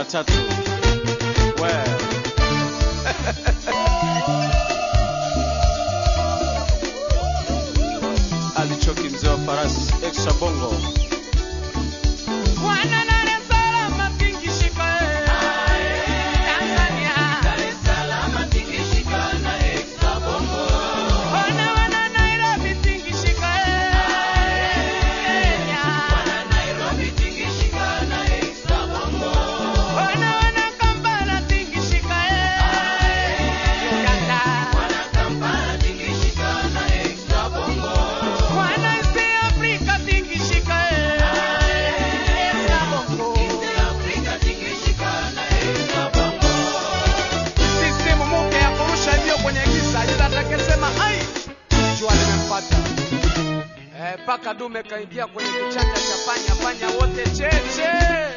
watatu. Well. Alichoki mzee wa farasi extra bongo. Wana Dar es Salaam tingishika Tanzania. Dar es Salaam tingishika na extra bongo. Wana Nairobi tingishika Kenya. Wana Nairobi tingishika na extra bongo. Wana Kampala tingishika Uganda. Wana Kampala tingishika na extra bongo. Wana East Africa tingishika paka dume kaingia kwenye kichanja cha panya wote cheche.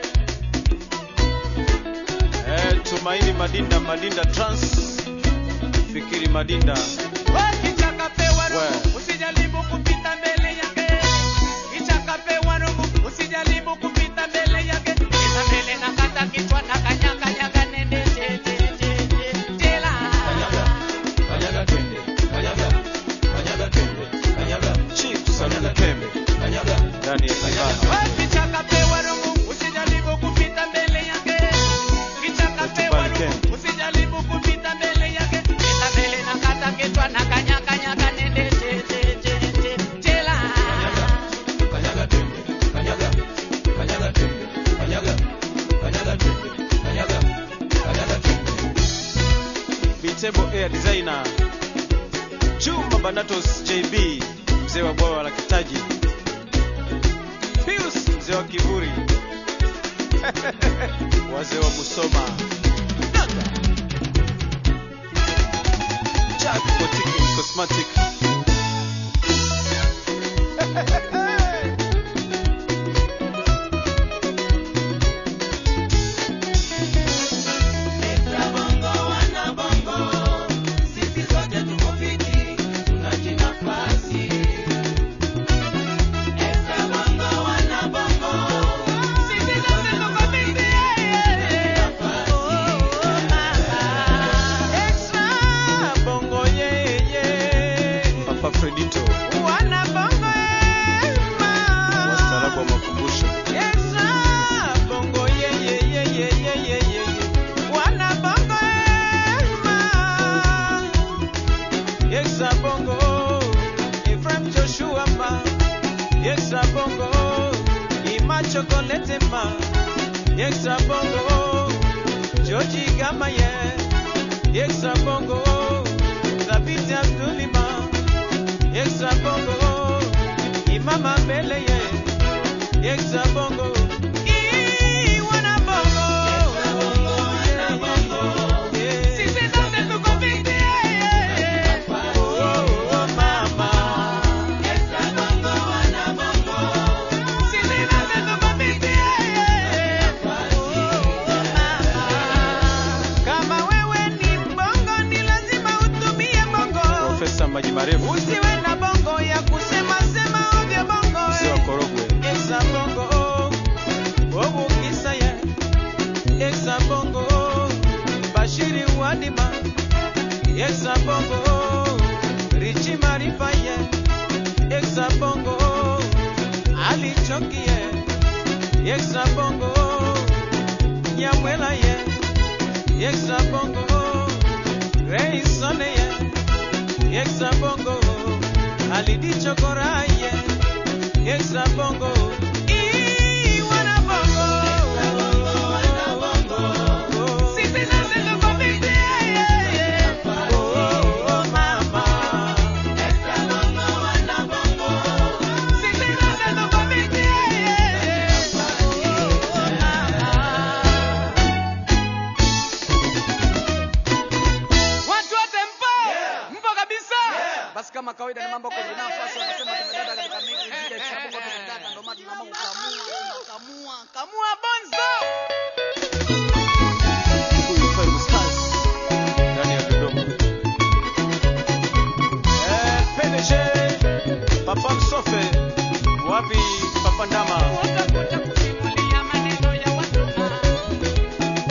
Tumaini Madinda Trans. Fikiri Madinda. Kichaka pewa rungu, usijaribu kupita mbele yake. Kichaka pewa rungu, usijaribu kupita mbele yake. Kita mbele na kata kichwa na kanyaga nende tela. Kanyaga twende. Chief Salute Kembe. Ndani ya Kibana. Kichaka pewa rungu, usijaribu kupita mbele yake. Kichaka pewa rungu, usijaribu kupita mbele yake. Kita mbele na kata kichwa na kanyaga nende tela. Kanyaga twende. Bitebo Air Designer. Chuma Banatos JB. Mzee wa bwawa la Kitaji. Pius mzee wa Kivuri. Wazee wa Musoma. Jack Boutique Cosmetic. Fredito Wana bongo wastaarabu wa makumbusho. bongo wana bongo Yexa bongo Ephraim Joshua ma. Yexa bongo Ima Chocolate ma. Yexa bongo Georgie Gamaye. Yexa bongo Zabiti Abdulima. Yexa bongo Imama Beleye. Yexa bongo wana bongo sisi danse tuko vite mama. wana bongo sisi danse tuko vite kama wewe ni bongo ni lazima utumie bongo. Profesa Maji Marefu. Usiwe na bongo ya kusema ovyo bongo. Mzee wa Korogwe. Yexa bongo Bobu Kisaya. Yexa bongo Bashiri Wadima. Yexa bongo Richi Marifaye. Yexa bongo Ali Chokie. Yexa bongo Nyamwela ye. Yexa bongo Ray Soneye. Yexa bongo Alidi Chokoraye. Yexa bongo wana bongo sisi danse tuko vite mama. Wana bongo sisi danse tuko vite watu wote mpo kabisa. Basi kama kawaida ni mambo kwa nafasi wanasema tumedada katika mix zile chapo kwa tumedada ndio maana tunaamua kamua bonzo. Huyu Five Stars. Ndani ya Dodoma. PDG Papa Msofe. Wapi Papa Ndama? Watakuja kusimulia maneno ya watu.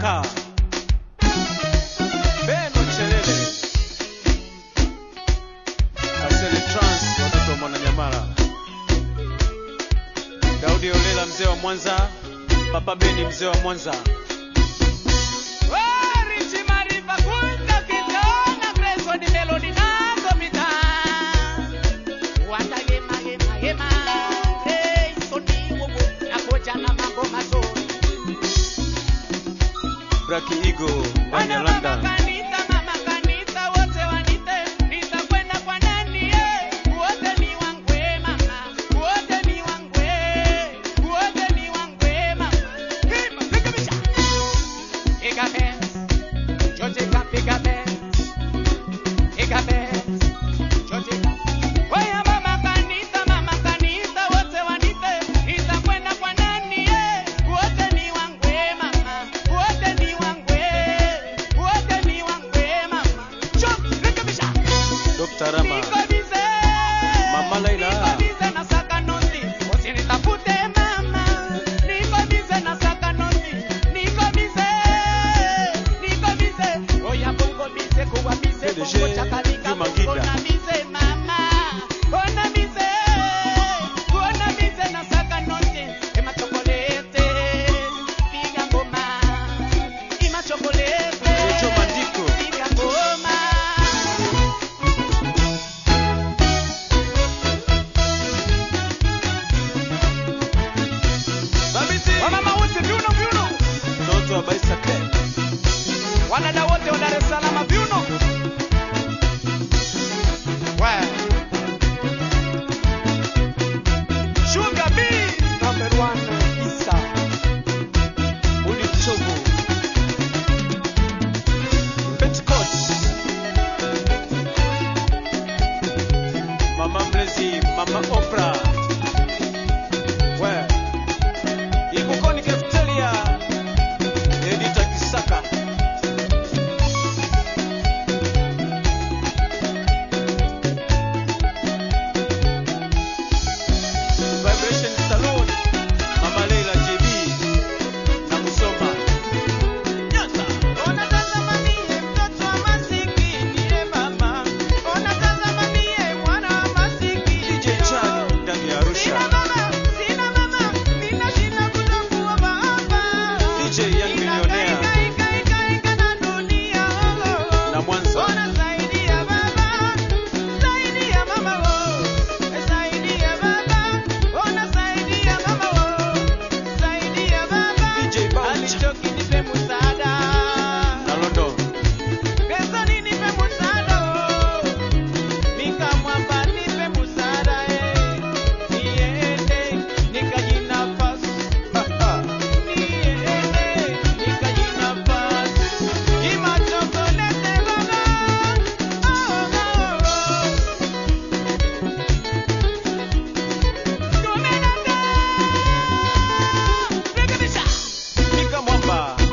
Car. Beno Chelele. Kasele Trans, watoto wa Mwananyamala. Daudi Olela mzee wa Mwanza. Papa Beni mzee wa Mwanza. Braki Igo ndani ya London. Tarama. Mama Laila. Wanada wote wa Dar es Salaam viuno. Sugar Bee number 1 Isa. Uli Chogo. Pentecost. Mama Mlezi, Mama Oprah. Ikukoni Cafeteria. Edita Kisaka.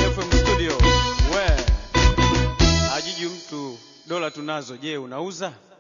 Dola tunazo, je, unauza?